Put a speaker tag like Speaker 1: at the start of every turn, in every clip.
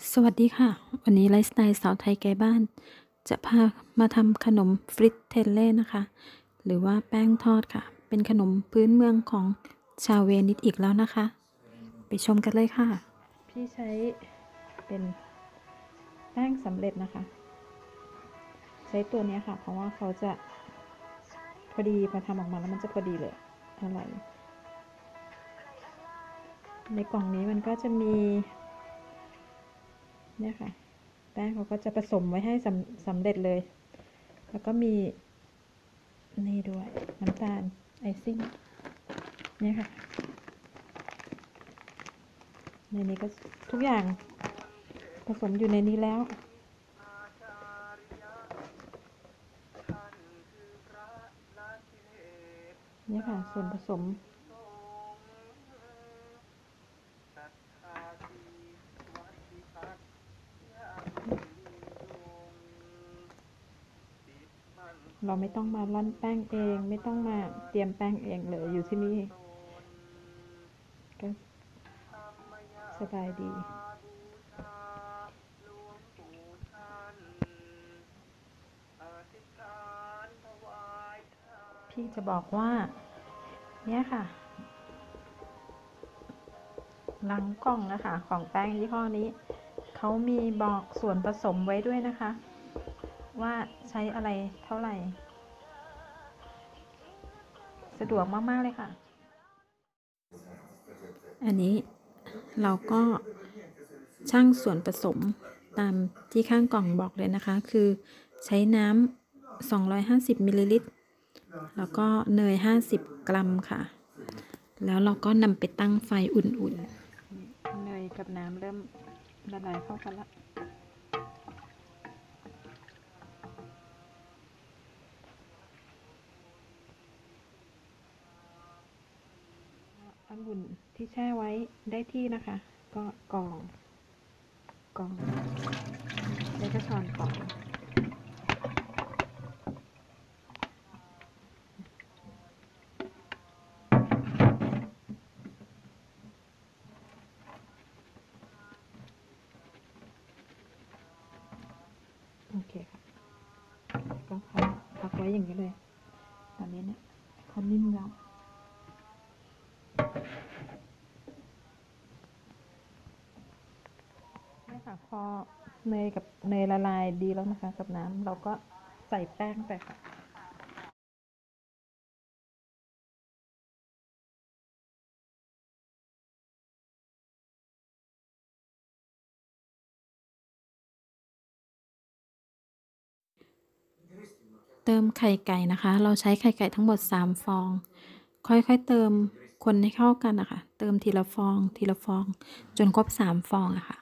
Speaker 1: สวัสดีค่ะวันนี้ไลฟ์สไตล์สาวไทยไกลบ้านจะพามาทำขนมฟริตเทลเล่นะคะหรือว่าแป้งทอดค่ะเป็นขนมพื้นเมืองของชาวเวนิสอีกแล้วนะคะไปชมกันเลยค่ะพี่ใช้เป็นแป้งสำเร็จนะคะใช้ตัวนี้ค่ะเพราะว่าเขาจะพอดีพอทำออกมาแล้วมันจะพอดีเลยอร่อยในกล่องนี้มันก็จะมีเนี่ยค่ะแป้งเขาก็จะผสมไว้ให้สำเร็จเลยแล้วก็มีนี่ด้วยน้ำตาลไอซิ่งเนี่ยค่ะในนี้ก็ทุกอย่างผสมอยู่ในนี้แล้วเนี่ยค่ะส่วนผสมเราไม่ต้องมาร่อนแป้งเองไม่ต้องมาเตรียมแป้งเองเลยอยู่ที่นี่ก็สบายดีพี่จะบอกว่าเนี่ยค่ะหลังกล่องนะคะของแป้งยี่ห้อนี้เขามีบอกส่วนผสมไว้ด้วยนะคะว่าใช้อะไรเท่าไหร่สะดวกมากๆเลยค่ะอันนี้เราก็ชั่งส่วนผสมตามที่ข้างกล่องบอกเลยนะคะคือใช้น้ำ250มิลลิลิตรแล้วก็เนย50กรัมค่ะแล้วเราก็นำไปตั้งไฟอุ่นๆเนยกับน้ำเริ่มละลายเข้ากันละองุ่นที่แช่ไว้ได้ที่นะคะก็กรองแล้วก็ช้อนกรองโอเคค่ะก็พักไว้อย่างนี้เลยตอนนี้เนี่ยเขานิ่มแล้วนี่ค่ะพอเนยละลายดีแล้วนะคะกับน้ำเราก็ใส่แป้งไปค่ะเติมไข่ไก่นะคะเราใช้ไข่ไก่ทั้งหมด3ฟองค่อยๆเติมคนให้เข้ากันนะคะเติมทีละฟองทีละฟองจนครบ3ฟองอะค่ะ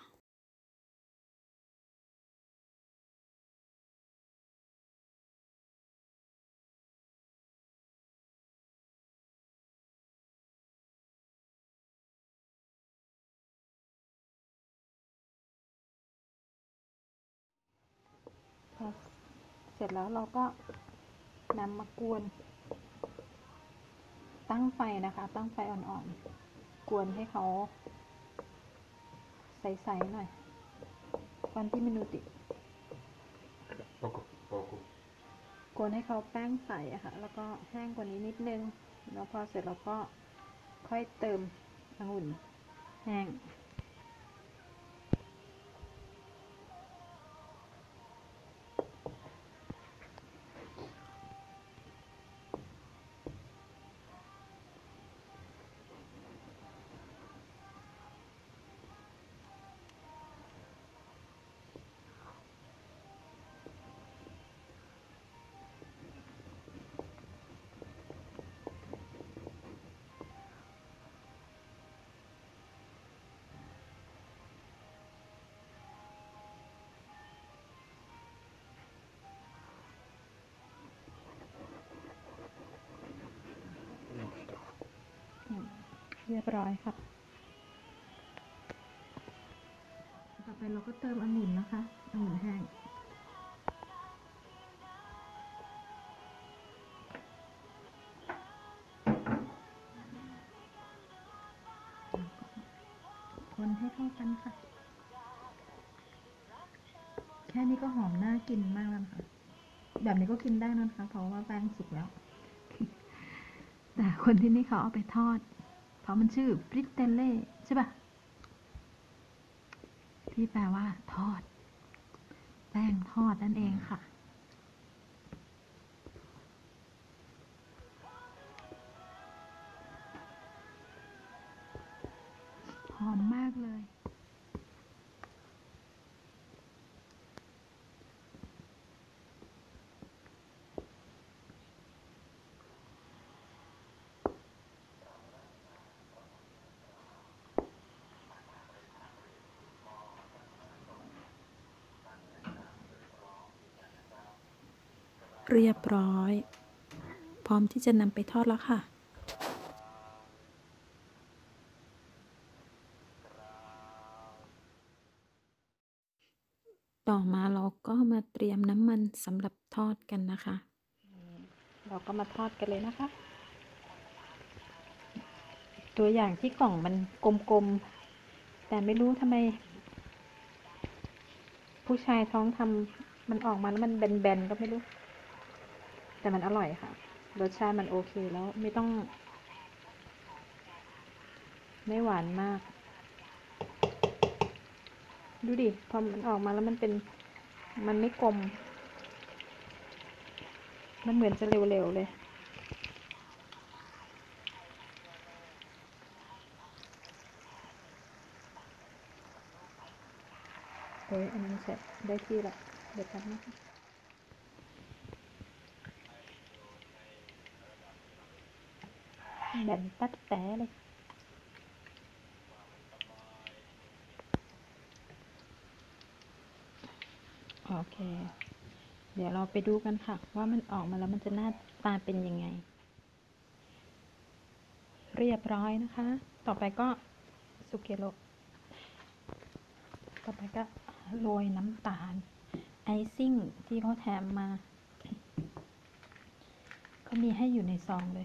Speaker 1: พอเสร็จแล้วเราก็นำมากวนตั้งไฟนะคะตั้งไฟอ่อนๆกวนให้เขาใสๆหน่อยquanti minuti
Speaker 2: Poco, poco.
Speaker 1: กวนให้เขาแป้งใสอะค่ะแล้วก็แห้งกว่านี้นิดนึงแล้วพอเสร็จเราก็ค่อยเติมองุ่นแห้งเรียบร้อยค่ะต่อไปเราก็เติมองุ่นนะคะองุ่นแห้งคนให้เข้ากันค่ะแค่นี้ก็หอมน่ากินมากแล้วค่ะแบบนี้ก็กินได้นะคะ เพราะว่าแป้งสุกแล้ว แต่คนที่นี่เขาเอาไปทอด เพราะมันชื่อฟริตเตเล่ใช่ปะที่แปลว่าทอด แป้งทอดนั่นเองค่ะ หอมมากเลย เรียบร้อย พร้อมที่จะนำไปทอดแล้วค่ะ ต่อมาเราก็มาเตรียมน้ำมันสำหรับทอดกันนะคะ เราก็มาทอดกันเลยนะคะ ตัวอย่างที่กล่องมันกลมๆ แต่ไม่รู้ทำไม ผู้ชายท้องทำมันออกมาแล้วมันแบนๆก็ไม่รู้ แต่มันอร่อยค่ะ รสชาติมันโอเคแล้วไม่ต้อง ไม่หวานมาก ดูดิ พอมันออกมาแล้วมันเป็น มันไม่กลม มันเหมือนจะเร็วๆเลย อันนี้เสร็จได้ที่ละเดี๋ยวแป๊บนะคะแบนตัดแต่เลย โอเค เดี๋ยวเราไปดูกันค่ะ ว่ามันออกมาแล้วมันจะหน้าตาเป็นยังไง เรียบร้อยนะคะ ต่อไปก็สุเกโรต่อไปก็โรยน้ำตาล ไอซิ่งที่เขาแถมมาเขามีให้อยู่ในซองเลย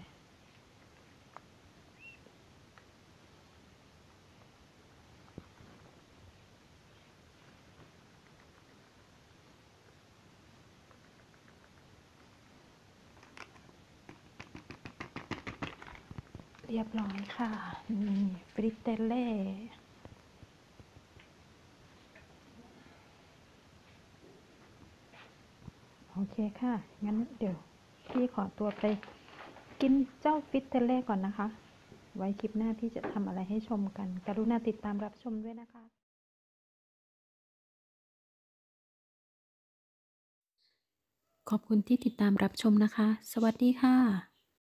Speaker 1: เรียบร้อยค่ะ นี่ฟริตเตเล่ โอเคค่ะ งั้นเดี๋ยวพี่ขอตัวไปกินเจ้าฟริตเตเล่ก่อนนะคะ ไว้คลิปหน้าพี่จะทำอะไรให้ชมกัน กรุณาติดตามรับชมด้วยนะคะ ขอบคุณที่ติดตามรับชมนะคะ สวัสดีค่ะ